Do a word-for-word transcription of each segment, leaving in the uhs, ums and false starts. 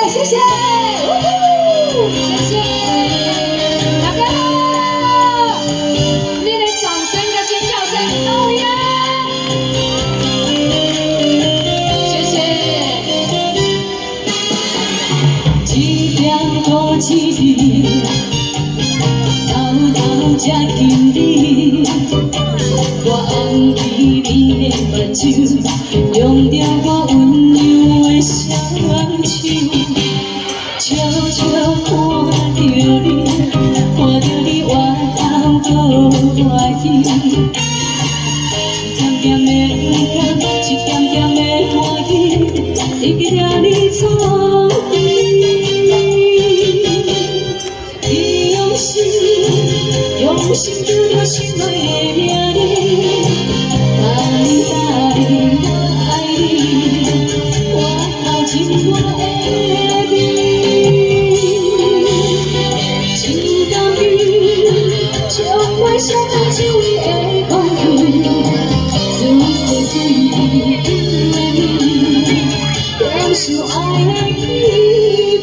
谢谢，谢谢大家，你的掌声跟尖叫声都一样，谢谢。一点五七日，偷偷吃金梨，我红起你的目睭，用着我温柔的双手。 悄悄看着你，看着你歪头搁欢喜，一点点的不甘，一点点的欢喜，一直了你错意。你用心，用心叫着心爱的名字，答应答应爱你，我靠近我的。 想到只为的空虚，水水水的你，感受爱的气味。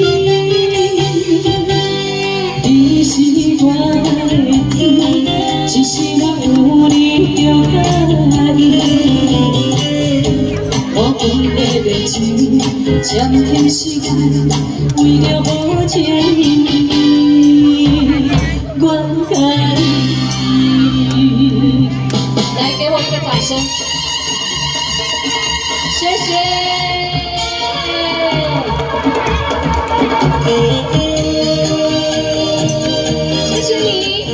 你是我的天，一世人有你就介意。我分的热情，暂停时间，为了无情。 我爱你，来给我一个掌声，谢谢，谢谢你，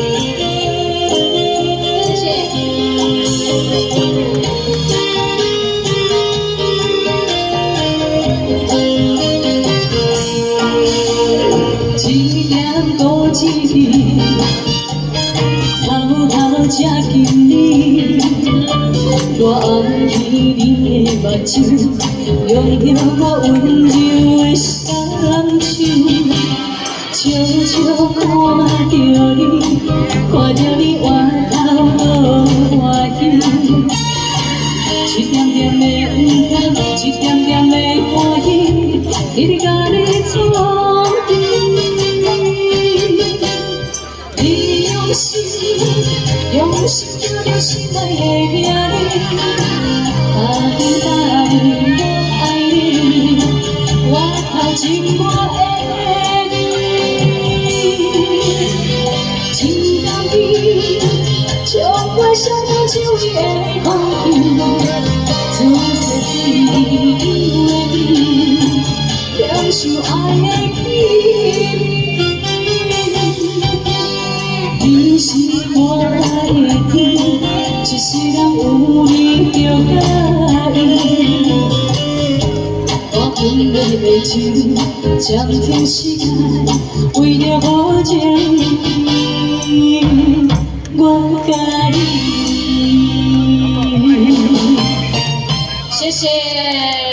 谢谢。一点多几日。 偷偷吃金梨，我红起你的目睭，用着我温柔的双手，悄悄看着你，看着你歪头搁欢喜，一点点的不甘，一点点的欢喜，一直甲你错意。 用心叫着心爱的名字，答应答应我爱你，我靠近我的你，情感比充满想到只为的空虚，自细碎因为你，享受爱的气味。 你是我的天，一世人有你就介意。我分的袂深，暂停时间，为了无情，我介意。谢谢。